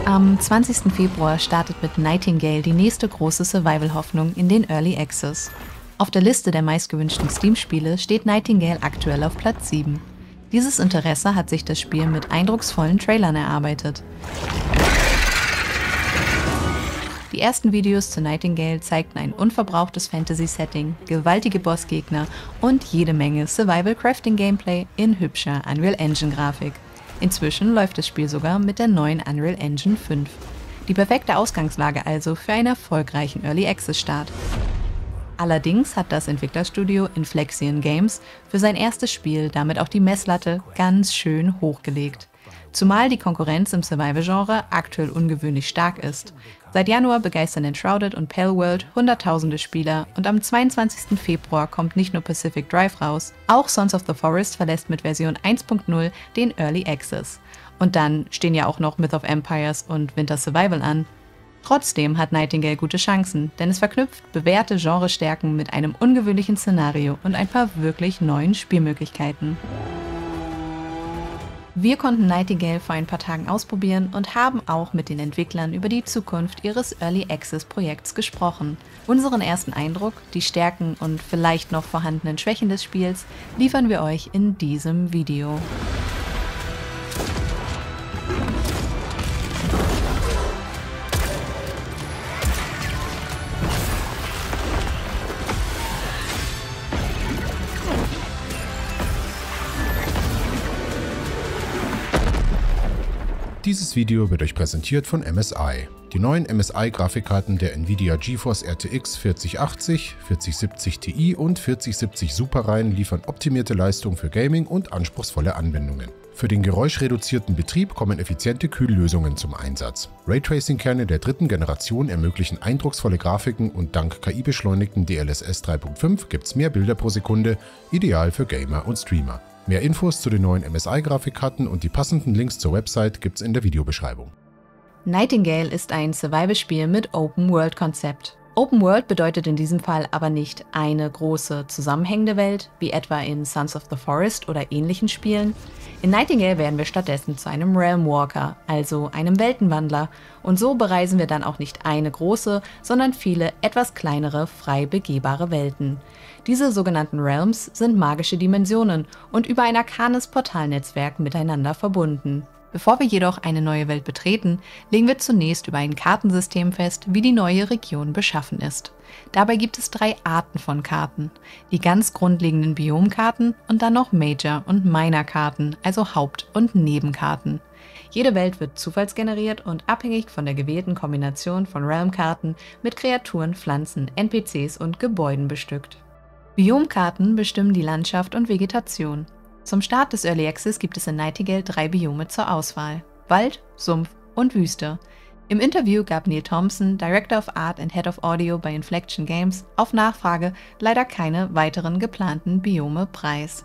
Am 20. Februar startet mit Nightingale die nächste große Survival-Hoffnung in den Early Access. Auf der Liste der meistgewünschten Steam-Spiele steht Nightingale aktuell auf Platz 7. Dieses Interesse hat sich das Spiel mit eindrucksvollen Trailern erarbeitet. Die ersten Videos zu Nightingale zeigten ein unverbrauchtes Fantasy-Setting, gewaltige Bossgegner und jede Menge Survival-Crafting-Gameplay in hübscher Unreal Engine-Grafik. Inzwischen läuft das Spiel sogar mit der neuen Unreal Engine 5. Die perfekte Ausgangslage also für einen erfolgreichen Early Access-Start. Allerdings hat das Entwicklerstudio Inflexion Games für sein erstes Spiel damit auch die Messlatte ganz schön hochgelegt. Zumal die Konkurrenz im Survival-Genre aktuell ungewöhnlich stark ist. Seit Januar begeistern Enshrouded und Palworld hunderttausende Spieler und am 22. Februar kommt nicht nur Pacific Drive raus, auch Sons of the Forest verlässt mit Version 1.0 den Early Access. Und dann stehen ja auch noch Myth of Empires und Winter Survival an. Trotzdem hat Nightingale gute Chancen, denn es verknüpft bewährte Genrestärken mit einem ungewöhnlichen Szenario und ein paar wirklich neuen Spielmöglichkeiten. Wir konnten Nightingale vor ein paar Tagen ausprobieren und haben auch mit den Entwicklern über die Zukunft ihres Early Access Projekts gesprochen. Unseren ersten Eindruck, die Stärken und vielleicht noch vorhandenen Schwächen des Spiels liefern wir euch in diesem Video. Dieses Video wird euch präsentiert von MSI. Die neuen MSI-Grafikkarten der Nvidia GeForce RTX 4080, 4070 Ti und 4070 Super-Reihen liefern optimierte Leistung für Gaming und anspruchsvolle Anwendungen. Für den geräuschreduzierten Betrieb kommen effiziente Kühllösungen zum Einsatz. Raytracing-Kerne der dritten Generation ermöglichen eindrucksvolle Grafiken und dank KI-beschleunigten DLSS 3.5 gibt's mehr Bilder pro Sekunde, ideal für Gamer und Streamer. Mehr Infos zu den neuen MSI-Grafikkarten und die passenden Links zur Website gibt's in der Videobeschreibung. Nightingale ist ein Survival-Spiel mit Open-World-Konzept. Open World bedeutet in diesem Fall aber nicht eine große zusammenhängende Welt, wie etwa in Sons of the Forest oder ähnlichen Spielen. In Nightingale werden wir stattdessen zu einem Realm Walker, also einem Weltenwandler, und so bereisen wir dann auch nicht eine große, sondern viele etwas kleinere, frei begehbare Welten. Diese sogenannten Realms sind magische Dimensionen und über ein arkanes Portalnetzwerk miteinander verbunden. Bevor wir jedoch eine neue Welt betreten, legen wir zunächst über ein Kartensystem fest, wie die neue Region beschaffen ist. Dabei gibt es 3 Arten von Karten: die ganz grundlegenden Biomkarten und dann noch Major- und Minor-Karten, also Haupt- und Nebenkarten. Jede Welt wird zufallsgeneriert und abhängig von der gewählten Kombination von Realm-Karten mit Kreaturen, Pflanzen, NPCs und Gebäuden bestückt. Biomkarten bestimmen die Landschaft und Vegetation. Zum Start des Early Access gibt es in Nightingale 3 Biome zur Auswahl: Wald, Sumpf und Wüste. Im Interview gab Neil Thompson, Director of Art and Head of Audio bei Inflexion Games, auf Nachfrage leider keine weiteren geplanten Biome preis.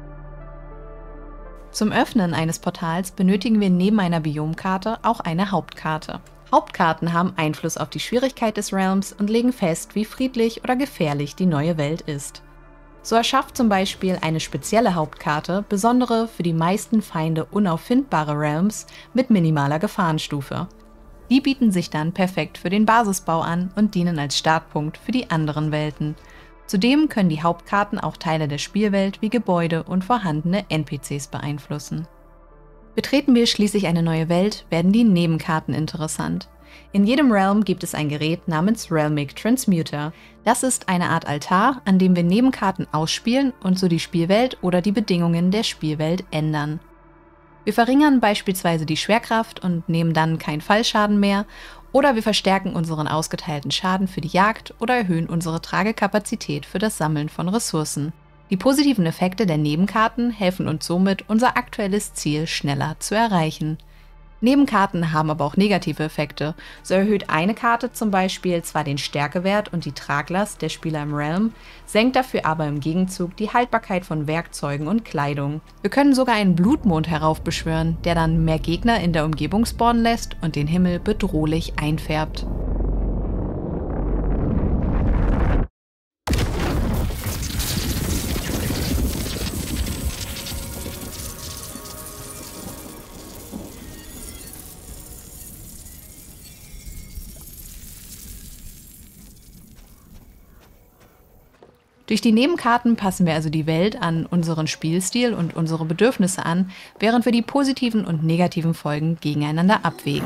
Zum Öffnen eines Portals benötigen wir neben einer Biomkarte auch eine Hauptkarte. Hauptkarten haben Einfluss auf die Schwierigkeit des Realms und legen fest, wie friedlich oder gefährlich die neue Welt ist. So erschafft zum Beispiel eine spezielle Hauptkarte besondere, für die meisten Feinde unauffindbare Realms mit minimaler Gefahrenstufe. Die bieten sich dann perfekt für den Basisbau an und dienen als Startpunkt für die anderen Welten. Zudem können die Hauptkarten auch Teile der Spielwelt wie Gebäude und vorhandene NPCs beeinflussen. Betreten wir schließlich eine neue Welt, werden die Nebenkarten interessant. In jedem Realm gibt es ein Gerät namens Realmic Transmuter. Das ist eine Art Altar, an dem wir Nebenkarten ausspielen und so die Spielwelt oder die Bedingungen der Spielwelt ändern. Wir verringern beispielsweise die Schwerkraft und nehmen dann keinen Fallschaden mehr, oder wir verstärken unseren ausgeteilten Schaden für die Jagd oder erhöhen unsere Tragekapazität für das Sammeln von Ressourcen. Die positiven Effekte der Nebenkarten helfen uns somit, unser aktuelles Ziel schneller zu erreichen. Nebenkarten haben aber auch negative Effekte. So erhöht eine Karte zum Beispiel zwar den Stärkewert und die Traglast der Spieler im Realm, senkt dafür aber im Gegenzug die Haltbarkeit von Werkzeugen und Kleidung. Wir können sogar einen Blutmond heraufbeschwören, der dann mehr Gegner in der Umgebung spawnen lässt und den Himmel bedrohlich einfärbt. Durch die Nebenkarten passen wir also die Welt an unseren Spielstil und unsere Bedürfnisse an, während wir die positiven und negativen Folgen gegeneinander abwägen.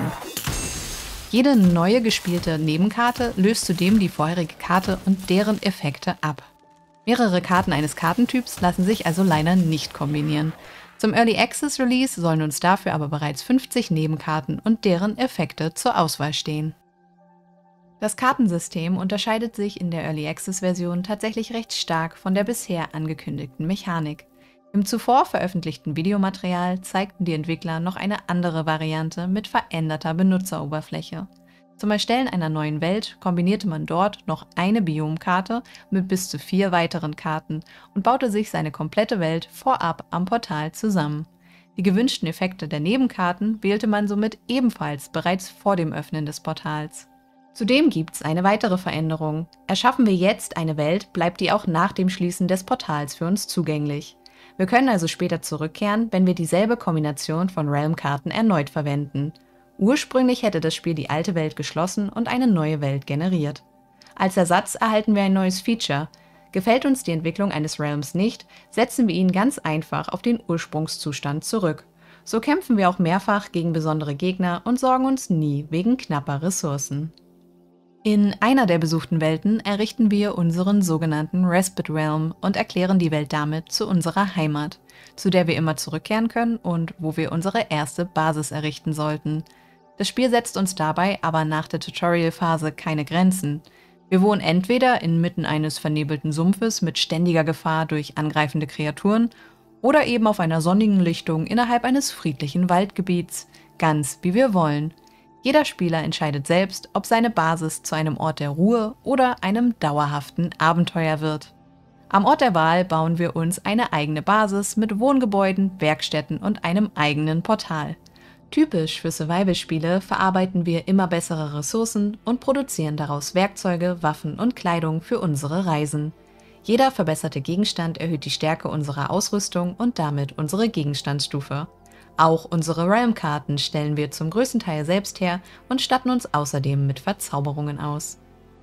Jede neue gespielte Nebenkarte löst zudem die vorherige Karte und deren Effekte ab. Mehrere Karten eines Kartentyps lassen sich also leider nicht kombinieren. Zum Early Access Release sollen uns dafür aber bereits 50 Nebenkarten und deren Effekte zur Auswahl stehen. Das Kartensystem unterscheidet sich in der Early Access Version tatsächlich recht stark von der bisher angekündigten Mechanik. Im zuvor veröffentlichten Videomaterial zeigten die Entwickler noch eine andere Variante mit veränderter Benutzeroberfläche. Zum Erstellen einer neuen Welt kombinierte man dort noch eine Biomkarte mit bis zu 4 weiteren Karten und baute sich seine komplette Welt vorab am Portal zusammen. Die gewünschten Effekte der Nebenkarten wählte man somit ebenfalls bereits vor dem Öffnen des Portals. Zudem gibt es eine weitere Veränderung. Erschaffen wir jetzt eine Welt, bleibt die auch nach dem Schließen des Portals für uns zugänglich. Wir können also später zurückkehren, wenn wir dieselbe Kombination von Realm-Karten erneut verwenden. Ursprünglich hätte das Spiel die alte Welt geschlossen und eine neue Welt generiert. Als Ersatz erhalten wir ein neues Feature. Gefällt uns die Entwicklung eines Realms nicht, setzen wir ihn ganz einfach auf den Ursprungszustand zurück. So kämpfen wir auch mehrfach gegen besondere Gegner und sorgen uns nie wegen knapper Ressourcen. In einer der besuchten Welten errichten wir unseren sogenannten Respite Realm und erklären die Welt damit zu unserer Heimat, zu der wir immer zurückkehren können und wo wir unsere erste Basis errichten sollten. Das Spiel setzt uns dabei aber nach der Tutorial-Phase keine Grenzen. Wir wohnen entweder inmitten eines vernebelten Sumpfes mit ständiger Gefahr durch angreifende Kreaturen oder eben auf einer sonnigen Lichtung innerhalb eines friedlichen Waldgebiets, ganz wie wir wollen. Jeder Spieler entscheidet selbst, ob seine Basis zu einem Ort der Ruhe oder einem dauerhaften Abenteuer wird. Am Ort der Wahl bauen wir uns eine eigene Basis mit Wohngebäuden, Werkstätten und einem eigenen Portal. Typisch für Survival-Spiele verarbeiten wir immer bessere Ressourcen und produzieren daraus Werkzeuge, Waffen und Kleidung für unsere Reisen. Jeder verbesserte Gegenstand erhöht die Stärke unserer Ausrüstung und damit unsere Gegenstandsstufe. Auch unsere Realm-Karten stellen wir zum größten Teil selbst her und statten uns außerdem mit Verzauberungen aus.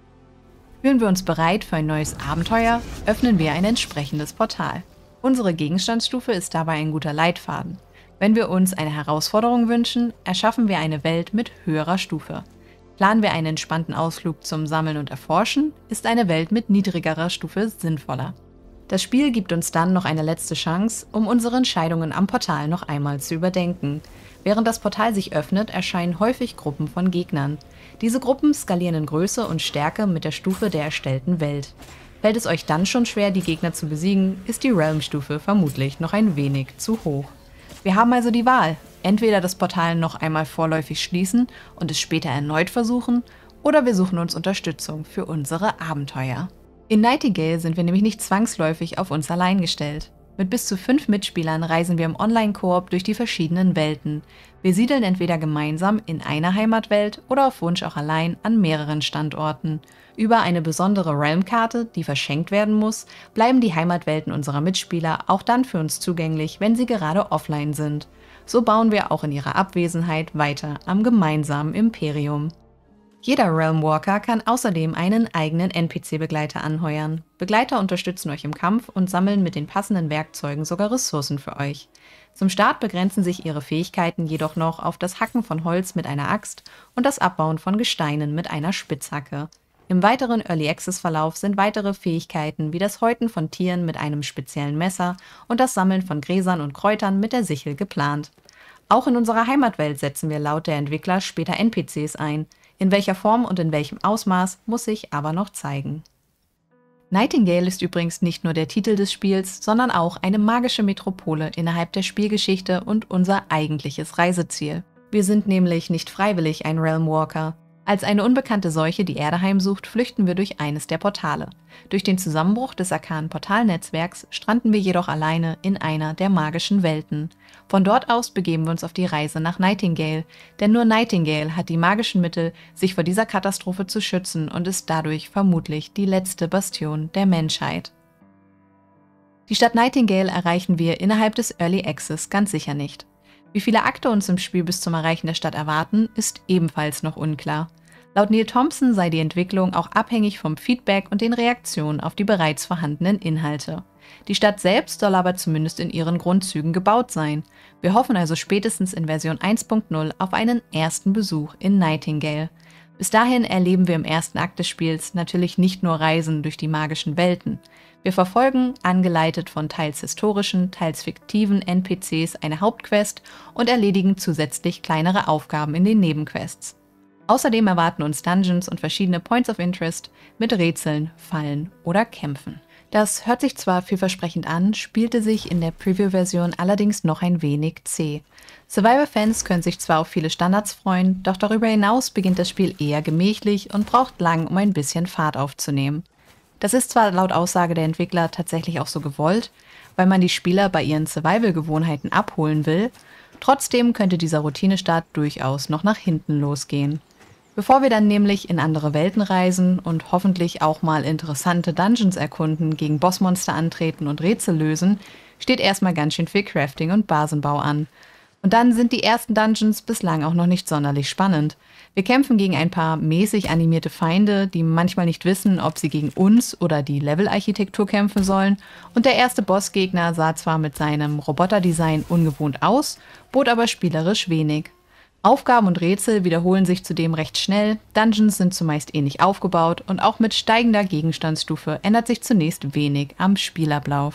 Fühlen wir uns bereit für ein neues Abenteuer, öffnen wir ein entsprechendes Portal. Unsere Gegenstandsstufe ist dabei ein guter Leitfaden. Wenn wir uns eine Herausforderung wünschen, erschaffen wir eine Welt mit höherer Stufe. Planen wir einen entspannten Ausflug zum Sammeln und Erforschen, ist eine Welt mit niedrigerer Stufe sinnvoller. Das Spiel gibt uns dann noch eine letzte Chance, um unsere Entscheidungen am Portal noch einmal zu überdenken. Während das Portal sich öffnet, erscheinen häufig Gruppen von Gegnern. Diese Gruppen skalieren in Größe und Stärke mit der Stufe der erstellten Welt. Fällt es euch dann schon schwer, die Gegner zu besiegen, ist die Realm-Stufe vermutlich noch ein wenig zu hoch. Wir haben also die Wahl, entweder das Portal noch einmal vorläufig schließen und es später erneut versuchen, oder wir suchen uns Unterstützung für unsere Abenteuer. In Nightingale sind wir nämlich nicht zwangsläufig auf uns allein gestellt. Mit bis zu 5 Mitspielern reisen wir im Online-Koop durch die verschiedenen Welten. Wir siedeln entweder gemeinsam in einer Heimatwelt oder auf Wunsch auch allein an mehreren Standorten. Über eine besondere Realm-Karte, die verschenkt werden muss, bleiben die Heimatwelten unserer Mitspieler auch dann für uns zugänglich, wenn sie gerade offline sind. So bauen wir auch in ihrer Abwesenheit weiter am gemeinsamen Imperium. Jeder Realmwalker kann außerdem einen eigenen NPC-Begleiter anheuern. Begleiter unterstützen euch im Kampf und sammeln mit den passenden Werkzeugen sogar Ressourcen für euch. Zum Start begrenzen sich ihre Fähigkeiten jedoch noch auf das Hacken von Holz mit einer Axt und das Abbauen von Gesteinen mit einer Spitzhacke. Im weiteren Early-Access-Verlauf sind weitere Fähigkeiten wie das Häuten von Tieren mit einem speziellen Messer und das Sammeln von Gräsern und Kräutern mit der Sichel geplant. Auch in unserer Heimatwelt setzen wir laut der Entwickler später NPCs ein. In welcher Form und in welchem Ausmaß, muss sich aber noch zeigen. Nightingale ist übrigens nicht nur der Titel des Spiels, sondern auch eine magische Metropole innerhalb der Spielgeschichte und unser eigentliches Reiseziel. Wir sind nämlich nicht freiwillig ein Realmwalker. Als eine unbekannte Seuche die Erde heimsucht, flüchten wir durch eines der Portale. Durch den Zusammenbruch des arkanen Portalnetzwerks stranden wir jedoch alleine in einer der magischen Welten. Von dort aus begeben wir uns auf die Reise nach Nightingale, denn nur Nightingale hat die magischen Mittel, sich vor dieser Katastrophe zu schützen und ist dadurch vermutlich die letzte Bastion der Menschheit. Die Stadt Nightingale erreichen wir innerhalb des Early Access ganz sicher nicht. Wie viele Akte uns im Spiel bis zum Erreichen der Stadt erwarten, ist ebenfalls noch unklar. Laut Neil Thompson sei die Entwicklung auch abhängig vom Feedback und den Reaktionen auf die bereits vorhandenen Inhalte. Die Stadt selbst soll aber zumindest in ihren Grundzügen gebaut sein. Wir hoffen also spätestens in Version 1.0 auf einen ersten Besuch in Nightingale. Bis dahin erleben wir im ersten Akt des Spiels natürlich nicht nur Reisen durch die magischen Welten. Wir verfolgen, angeleitet von teils historischen, teils fiktiven NPCs, eine Hauptquest und erledigen zusätzlich kleinere Aufgaben in den Nebenquests. Außerdem erwarten uns Dungeons und verschiedene Points of Interest mit Rätseln, Fallen oder Kämpfen. Das hört sich zwar vielversprechend an, spielte sich in der Preview-Version allerdings noch ein wenig zäh. Survivor-Fans können sich zwar auf viele Standards freuen, doch darüber hinaus beginnt das Spiel eher gemächlich und braucht lang, um ein bisschen Fahrt aufzunehmen. Das ist zwar laut Aussage der Entwickler tatsächlich auch so gewollt, weil man die Spieler bei ihren Survival-Gewohnheiten abholen will, trotzdem könnte dieser Routinestart durchaus noch nach hinten losgehen. Bevor wir dann nämlich in andere Welten reisen und hoffentlich auch mal interessante Dungeons erkunden, gegen Bossmonster antreten und Rätsel lösen, steht erstmal ganz schön viel Crafting und Basenbau an. Und dann sind die ersten Dungeons bislang auch noch nicht sonderlich spannend. Wir kämpfen gegen ein paar mäßig animierte Feinde, die manchmal nicht wissen, ob sie gegen uns oder die Levelarchitektur kämpfen sollen. Und der erste Bossgegner sah zwar mit seinem Roboterdesign ungewohnt aus, bot aber spielerisch wenig. Aufgaben und Rätsel wiederholen sich zudem recht schnell, Dungeons sind zumeist ähnlich aufgebaut und auch mit steigender Gegenstandsstufe ändert sich zunächst wenig am Spielablauf.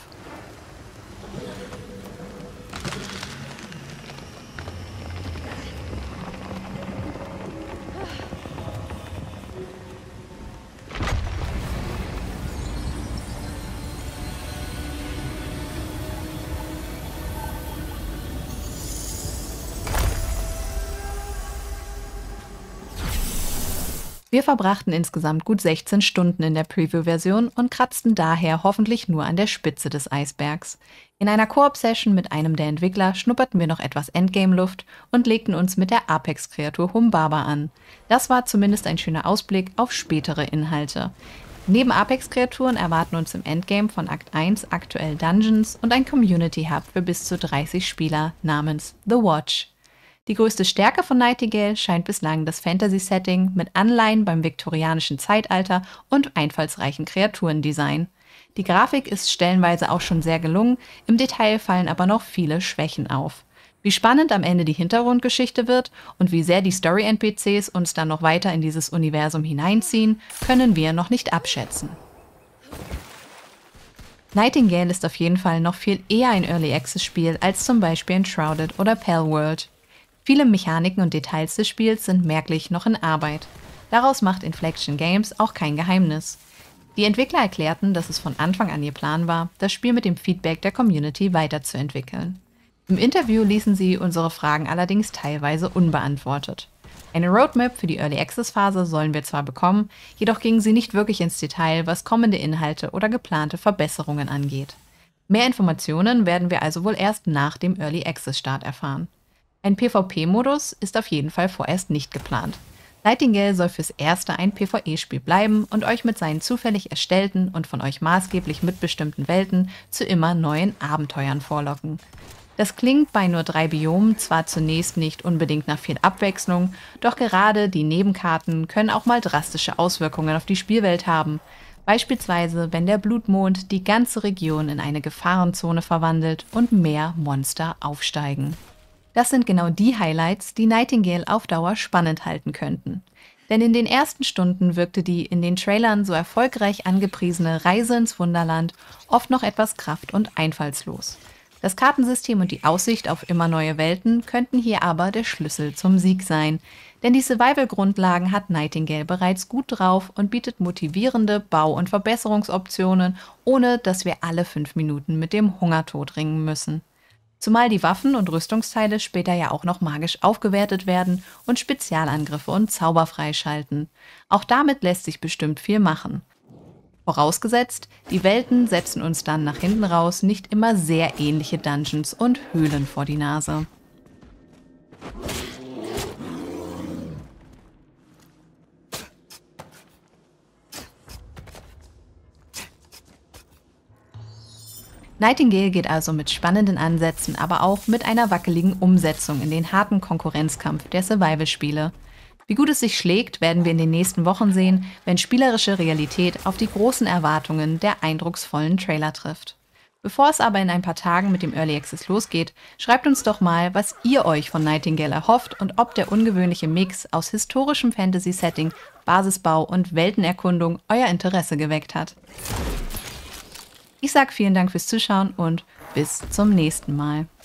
Wir verbrachten insgesamt gut 16 Stunden in der Preview-Version und kratzten daher hoffentlich nur an der Spitze des Eisbergs. In einer Koop-Session mit einem der Entwickler schnupperten wir noch etwas Endgame-Luft und legten uns mit der Apex-Kreatur Humbaba an. Das war zumindest ein schöner Ausblick auf spätere Inhalte. Neben Apex-Kreaturen erwarten uns im Endgame von Akt 1 aktuell Dungeons und ein Community-Hub für bis zu 30 Spieler namens The Watch. Die größte Stärke von Nightingale scheint bislang das Fantasy-Setting mit Anleihen beim viktorianischen Zeitalter und einfallsreichen Kreaturendesign. Die Grafik ist stellenweise auch schon sehr gelungen, im Detail fallen aber noch viele Schwächen auf. Wie spannend am Ende die Hintergrundgeschichte wird und wie sehr die Story-NPCs uns dann noch weiter in dieses Universum hineinziehen, können wir noch nicht abschätzen. Nightingale ist auf jeden Fall noch viel eher ein Early-Access-Spiel als zum Beispiel Enshrouded oder Palworld. Viele Mechaniken und Details des Spiels sind merklich noch in Arbeit. Daraus macht Inflection Games auch kein Geheimnis. Die Entwickler erklärten, dass es von Anfang an ihr Plan war, das Spiel mit dem Feedback der Community weiterzuentwickeln. Im Interview ließen sie unsere Fragen allerdings teilweise unbeantwortet. Eine Roadmap für die Early Access Phase sollen wir zwar bekommen, jedoch gingen sie nicht wirklich ins Detail, was kommende Inhalte oder geplante Verbesserungen angeht. Mehr Informationen werden wir also wohl erst nach dem Early Access Start erfahren. Ein PvP-Modus ist auf jeden Fall vorerst nicht geplant. Nightingale soll fürs Erste ein PvE-Spiel bleiben und euch mit seinen zufällig erstellten und von euch maßgeblich mitbestimmten Welten zu immer neuen Abenteuern vorlocken. Das klingt bei nur 3 Biomen zwar zunächst nicht unbedingt nach viel Abwechslung, doch gerade die Nebenkarten können auch mal drastische Auswirkungen auf die Spielwelt haben. Beispielsweise, wenn der Blutmond die ganze Region in eine Gefahrenzone verwandelt und mehr Monster aufsteigen. Das sind genau die Highlights, die Nightingale auf Dauer spannend halten könnten. Denn in den ersten Stunden wirkte die in den Trailern so erfolgreich angepriesene Reise ins Wunderland oft noch etwas kraft- und einfallslos. Das Kartensystem und die Aussicht auf immer neue Welten könnten hier aber der Schlüssel zum Sieg sein. Denn die Survival-Grundlagen hat Nightingale bereits gut drauf und bietet motivierende Bau- und Verbesserungsoptionen, ohne dass wir alle 5 Minuten mit dem Hungertod ringen müssen. Zumal die Waffen und Rüstungsteile später ja auch noch magisch aufgewertet werden und Spezialangriffe und Zauber freischalten. Auch damit lässt sich bestimmt viel machen. Vorausgesetzt, die Welten setzen uns dann nach hinten raus nicht immer sehr ähnliche Dungeons und Höhlen vor die Nase. Nightingale geht also mit spannenden Ansätzen, aber auch mit einer wackeligen Umsetzung in den harten Konkurrenzkampf der Survival-Spiele. Wie gut es sich schlägt, werden wir in den nächsten Wochen sehen, wenn spielerische Realität auf die großen Erwartungen der eindrucksvollen Trailer trifft. Bevor es aber in ein paar Tagen mit dem Early Access losgeht, schreibt uns doch mal, was ihr euch von Nightingale erhofft und ob der ungewöhnliche Mix aus historischem Fantasy-Setting, Basisbau und Weltenerkundung euer Interesse geweckt hat. Ich sage vielen Dank fürs Zuschauen und bis zum nächsten Mal.